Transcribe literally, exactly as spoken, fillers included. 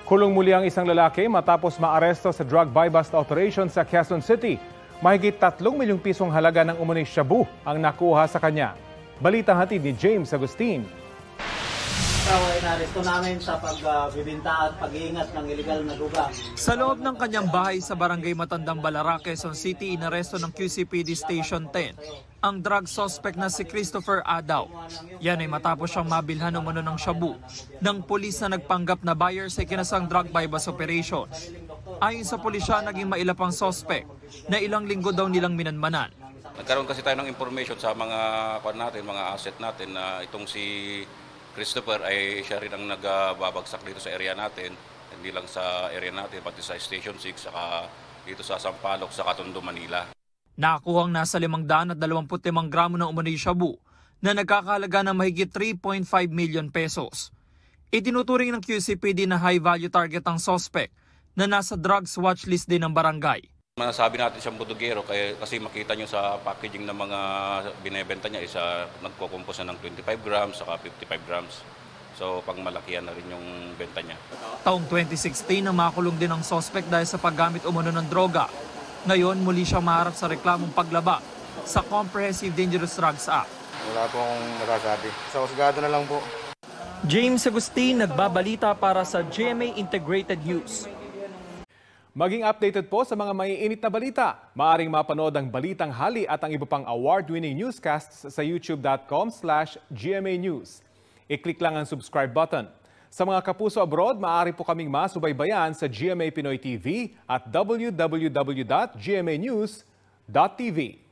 Kulong muli ang isang lalaki matapos maaresto sa drug buy-bust operation sa Quezon City. Mahigit tatlong milyong pisong halaga ng umunoy shabu ang nakuha sa kanya. Balitang hatid ni James Agustin. Inaresto namin sa pagbibinta at pag-iingat ng iligal na duga. Sa loob ng kanyang bahay sa Barangay Matandang Balara, Quezon City, inaresto ng Q C P D Station ten ang drug suspect na si Christopher Adaw. Yan ay matapos siyang mabilhan umano ng shabu ng pulis na nagpanggap na buyer sa ikinasang drug buy-bust operation. Ayon sa pulisya, naging mailap ang suspect na ilang linggo daw nilang minanmanan. Nagkaroon kasi tayo ng information sa mga kwan natin, mga asset natin na itong si Christopher ay siya rin ang nagbabagsak dito sa area natin, hindi lang sa area natin, pati sa Station six, saka dito sa Sampaloc, sa Tondo, Manila. Nakuhang nasa limang daan at dalawamput limang gramo ng umano'y shabu na nagkakahalaga ng mahigit three point five million pesos. Itinuturing ng Q C P D na high-value target ang suspect na nasa drugs watch list din ng barangay. Masasabi natin siyang budugero kasi makita nyo sa packaging ng mga binebenta niya, isa nagkukumpos na ng twenty-five grams saka fifty-five grams. So pang malakihan na rin yung benta niya. Taong twenty sixteen na makulong din ang suspect dahil sa paggamit umano ng droga. Ngayon muli siyang maharap sa reklamong paglaba sa Comprehensive Dangerous Drugs Act. Wala pong nakasabi. Sa husgado na lang po. James Agustin, nagbabalita para sa G M A Integrated News. Maging updated po sa mga maiinit na balita. Maaring mapanood ang Balitang Hali at ang iba pang award-winning newscasts sa youtube dot com slash G M A News. I-click lang ang subscribe button. Sa mga kapuso abroad, maaari po kaming masubaybayan sa G M A Pinoy T V at w w w dot g m a news dot t v.